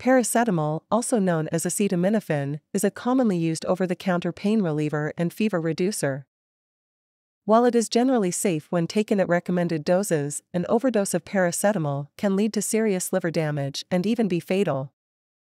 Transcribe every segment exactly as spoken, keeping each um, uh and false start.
Paracetamol, also known as acetaminophen, is a commonly used over-the-counter pain reliever and fever reducer. While it is generally safe when taken at recommended doses, an overdose of paracetamol can lead to serious liver damage and even be fatal.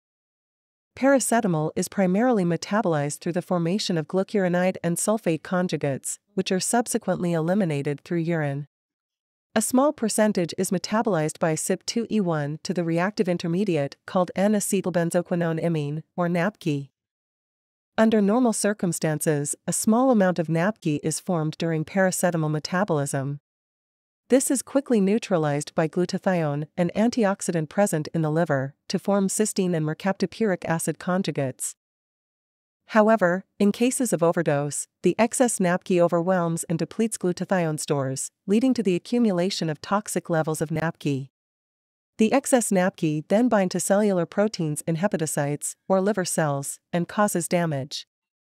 Paracetamol is primarily metabolized through the formation of glucuronide and sulfate conjugates, which are subsequently eliminated through urine. A small percentage is metabolized by C Y P two E one to the reactive intermediate called N-Acetylbenzoquinone imine, or N A P Q. Under normal circumstances, a small amount of N A P Q is formed during paracetamol metabolism. This is quickly neutralized by glutathione, an antioxidant present in the liver, to form cysteine and mercaptopuric acid conjugates. However, in cases of overdose, the excess N A P Q overwhelms and depletes glutathione stores, leading to the accumulation of toxic levels of N A P Q. The excess N A P Q then binds to cellular proteins in hepatocytes, or liver cells, and causes damage.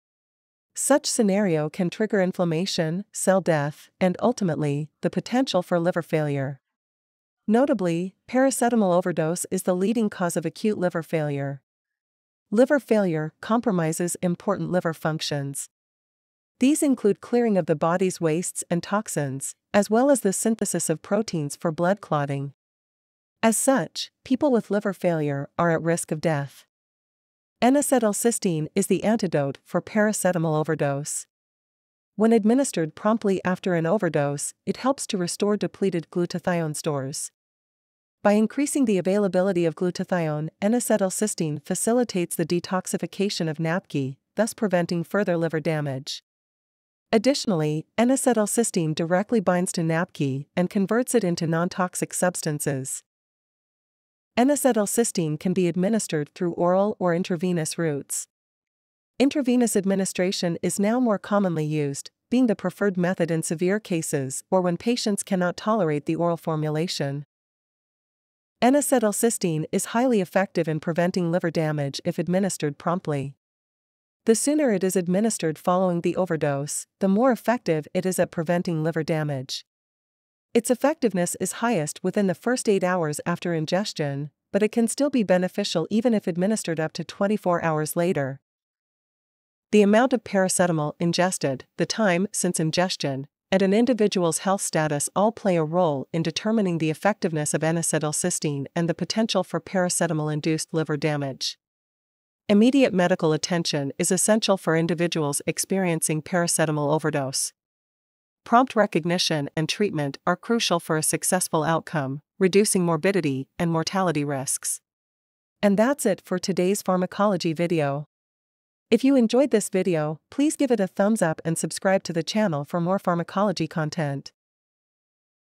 Such scenario can trigger inflammation, cell death, and ultimately, the potential for liver failure. Notably, paracetamol overdose is the leading cause of acute liver failure. Liver failure compromises important liver functions. These include clearing of the body's wastes and toxins, as well as the synthesis of proteins for blood clotting. As such, people with liver failure are at risk of death. N-Acetylcysteine is the antidote for paracetamol overdose. When administered promptly after an overdose, it helps to restore depleted glutathione stores. By increasing the availability of glutathione, N-Acetylcysteine facilitates the detoxification of N A P Q, thus preventing further liver damage. Additionally, N-Acetylcysteine directly binds to N A P Q and converts it into non-toxic substances. N-Acetylcysteine can be administered through oral or intravenous routes. Intravenous administration is now more commonly used, being the preferred method in severe cases or when patients cannot tolerate the oral formulation. N-Acetylcysteine is highly effective in preventing liver damage if administered promptly. The sooner it is administered following the overdose, the more effective it is at preventing liver damage. Its effectiveness is highest within the first eight hours after ingestion, but it can still be beneficial even if administered up to twenty-four hours later. The amount of paracetamol ingested, the time since ingestion, and an individual's health status all play a role in determining the effectiveness of N-Acetylcysteine and the potential for paracetamol-induced liver damage. Immediate medical attention is essential for individuals experiencing paracetamol overdose. Prompt recognition and treatment are crucial for a successful outcome, reducing morbidity and mortality risks. And that's it for today's pharmacology video. If you enjoyed this video, please give it a thumbs up and subscribe to the channel for more pharmacology content.